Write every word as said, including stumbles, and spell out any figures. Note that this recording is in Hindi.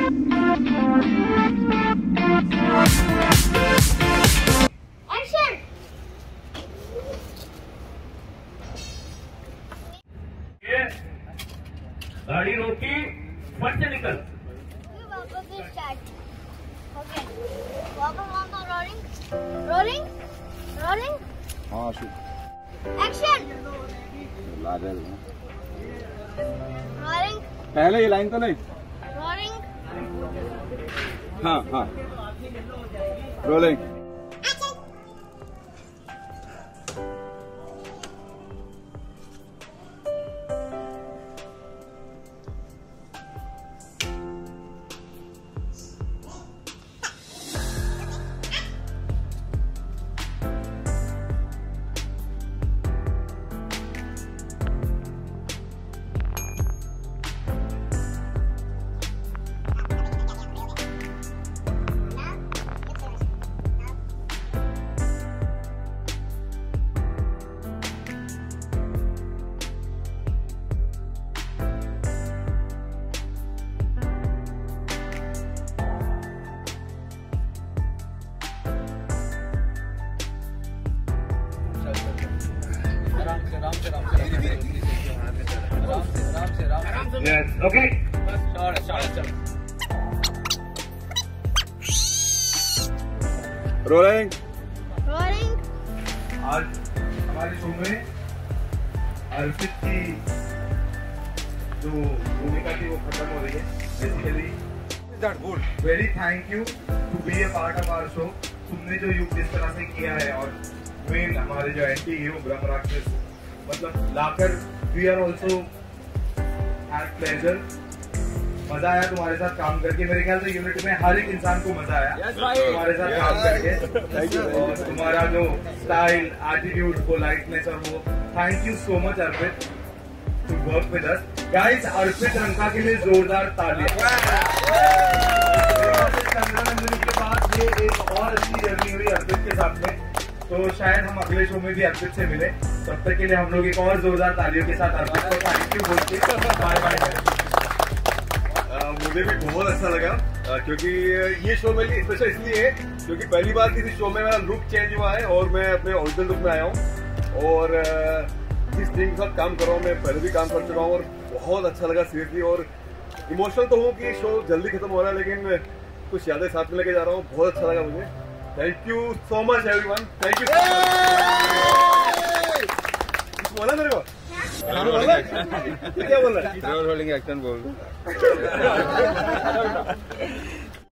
गाड़ी रोकी, फट से निकल। रोलिंग रोलिंग हाँ एक्शन रोलिंग पहले ये लाइन तो नहीं। रोलिंग हाँ हाँ rolling Yes, okay. Rolling rolling आज हमारे शो में अर्पित की जो भूमिका थी वो खत्म हो रही है। Basically very thank you to be a part of our show. तुमने जो युग जिस तरह से किया है और मेन हमारे जो एंटी हीरो ब्रह्म राक्षस मतलब लाकर we are also had pleasure. मजा आया तुम्हारे साथ काम करके। मेरे ख्याल से यूनिट में हर एक इंसान को मजा आया yes, तुम्हारे साथ yes, काम करके। और तुम्हारा जो स्टाइल, एटीट्यूड, पोलाइटनेस और वो thank you so much Arpit to work with us guys. Arpit Ranka के लिए जोरदार तालियां। चंद्रनंदनी के बाद ये एक और अच्छी जर्नी हुई अर्पित के साथ में, तो शायद हम अगले शो में भी अर्पित से मिले। तब तक के लिए हम लोग एक और जोरदार तालियों के साथ अर्पित को थैंक यू बोल के बाय बाय। मुझे भी बहुत अच्छा लगा क्योंकि ये शो मेरे लिए स्पेशल इसलिए है क्योंकि पहली बार किसी शो में मेरा लुक चेंज हुआ है और मैं अपने ओरिजिनल लुक में आया हूँ। और जिस टीम के साथ काम कर रहा हूँ, मैं पहले भी काम कर चुका हूँ और बहुत अच्छा लगा सीरियसली। और इमोशनल तो हूँ कि शो जल्दी खत्म हो रहा है लेकिन कुछ यादें साथ में लेके जा रहा हूँ। बहुत अच्छा लगा मुझे। Thank you so much everyone. Thank you. बोला मेरे को क्या बोल रहा है? रोलिंग एक्शन बोल